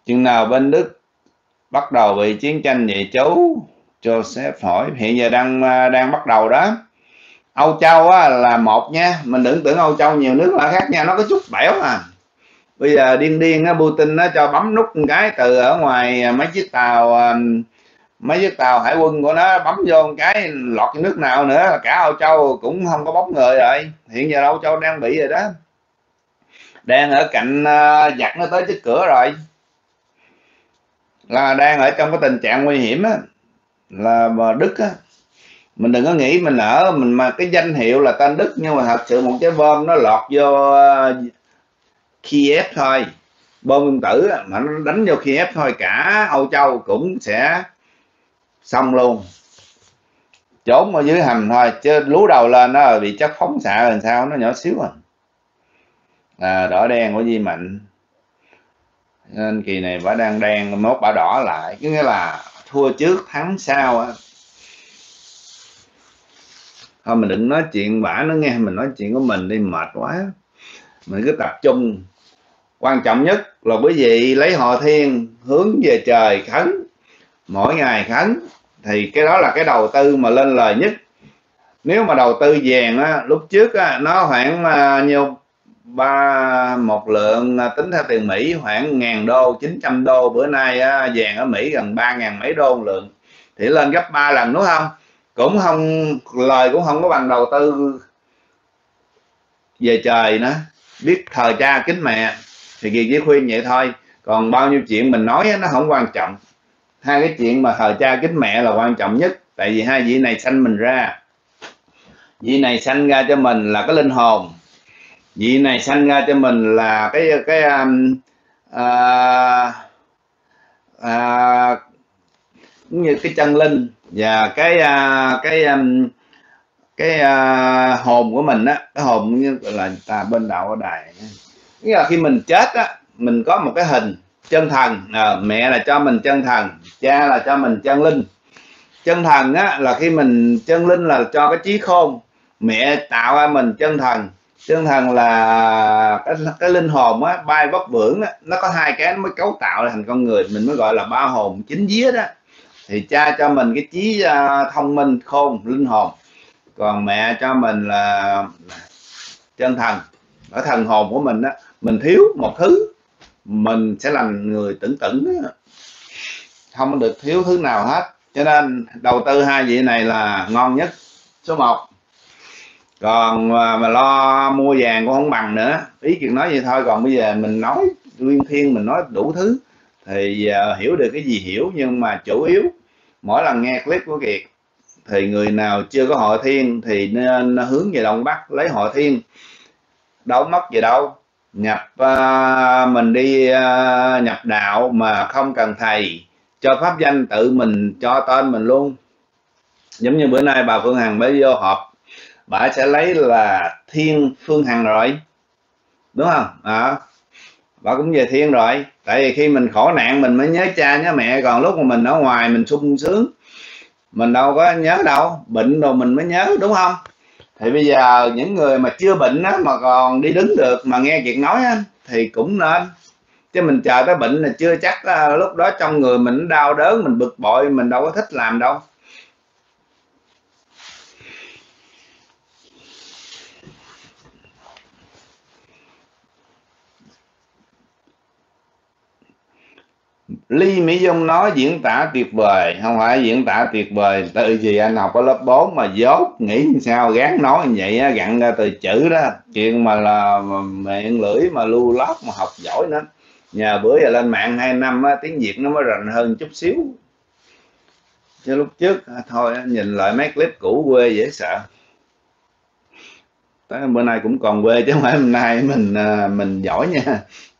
Chừng nào bên Đức bắt đầu bị chiến tranh vậy chú? Joseph hỏi. Hiện giờ đang bắt đầu đó. Âu Châu á, là một nha, mình đừng tưởng Âu Châu nhiều nước là khác nha, nó có chút bẻo à. Bây giờ điên á, Putin nó cho bấm nút một cái từ ở ngoài mấy chiếc tàu hải quân của nó bấm vô một cái lọt cái nước nào nữa, cả Âu Châu cũng không có bóng người rồi. Hiện giờ Âu Châu đang bị rồi đó, đang ở cạnh giặc nó tới trước cửa rồi, là đang ở trong cái tình trạng nguy hiểm á. Là Đức á, mình đừng có nghĩ mình mà cái danh hiệu là tên Đức, nhưng mà thật sự một trái bom nó lọt vô Kiev thôi, bom nguyên tử mà nó đánh vô Kiev thôi, cả Âu Châu cũng sẽ xong luôn, trốn ở dưới hầm thôi, chứ lú đầu lên nó bị chất phóng xạ làm sao, nó nhỏ xíu đỏ đen của Di Mạnh. Nên kỳ này bả đang đen, mốt bả đỏ lại, cứ nghĩa là thua trước thắng sau á. Thôi mình đừng nói chuyện bả nữa nghe, mình nói chuyện của mình đi, mệt quá. Mình cứ tập trung, quan trọng nhất là quý vị lấy Họ Thiên hướng về trời khấn, mỗi ngày khấn, thì cái đó là cái đầu tư mà lên lời nhất. Nếu mà đầu tư vàng á, lúc trước á, nó khoảng nhiêu một lượng tính theo tiền Mỹ khoảng 1.000 đô, 900 đô. Bữa nay á, vàng ở Mỹ gần 3.000 mấy đô một lượng, thì lên gấp 3 lần, đúng không? Cũng không, lời cũng không có bằng đầu tư về trời nữa, biết thờ cha kính mẹ. Thì Kiệt chỉ khuyên vậy thôi, còn bao nhiêu chuyện mình nói nó không quan trọng. Hai cái chuyện mà thờ cha kính mẹ là quan trọng nhất, tại vì hai vị này sanh mình ra, vị này sanh ra cho mình là cái linh hồn, vị này sanh ra cho mình là cũng như cái chân linh và hồn của mình á. Cái hồn như là ta bên đạo ở đài, nghĩa là khi mình chết á, mình có một cái hình chân thần. Mẹ là cho mình chân thần, cha là cho mình chân linh. Chân thần á là khi mình, chân linh là cho cái trí khôn, mẹ tạo ra mình chân thần. Chân thần là cái linh hồn á, bay vóc vưởng á, nó có hai cái nó mới cấu tạo thành con người, mình mới gọi là ba hồn chính vía đó. Thì cha cho mình cái trí thông minh khôn linh hồn, còn mẹ cho mình là chân thần, ở thần hồn của mình á. Mình thiếu một thứ mình sẽ làm người tửng tửng, không được thiếu thứ nào hết. Cho nên đầu tư hai vị này là ngon nhất, số 1. Còn mà lo mua vàng cũng không bằng nữa. Ý Kiệt nói vậy thôi, còn bây giờ mình nói Nguyên Thiên, mình nói đủ thứ thì hiểu được cái gì hiểu, nhưng mà chủ yếu mỗi lần nghe clip của Kiệt thì người nào chưa có Họ Thiên thì nên hướng về Đông Bắc lấy Họ Thiên, đâu mất gì đâu. Nhập mình đi nhập đạo mà không cần thầy, cho pháp danh tự mình cho tên mình luôn. Giống như bữa nay bà Phương Hằng mới vô họp, bà sẽ lấy là Thiên Phương Hằng rồi, đúng không? Bà cũng về Thiên rồi. Tại vì khi mình khổ nạn mình mới nhớ cha nhớ mẹ, còn lúc mà mình ở ngoài mình sung sướng mình đâu có nhớ đâu, bệnh rồi mình mới nhớ, đúng không? Thì bây giờ những người mà chưa bệnh á, mà còn đi đứng được mà nghe Kiệt nói á, thì cũng nên. Chứ mình chờ tới bệnh là chưa chắc lúc đó trong người mình đau đớn, mình bực bội, mình đâu có thích làm đâu. Ly Mỹ Dung nói diễn tả tuyệt vời. Không phải diễn tả tuyệt vời từ gì anh học ở lớp 4 mà dốt, nghĩ sao gán nói như vậy á, gặn ra từ chữ đó. Chuyện mà là miệng lưỡi mà lưu lót mà học giỏi nữa. Nhờ bữa giờ lên mạng 2 năm á, tiếng Việt nó mới rành hơn chút xíu, chứ lúc trước thôi nhìn lại mấy clip cũ quê dễ sợ. Tới bữa nay cũng còn quê chứ không phải hôm nay mình giỏi nha.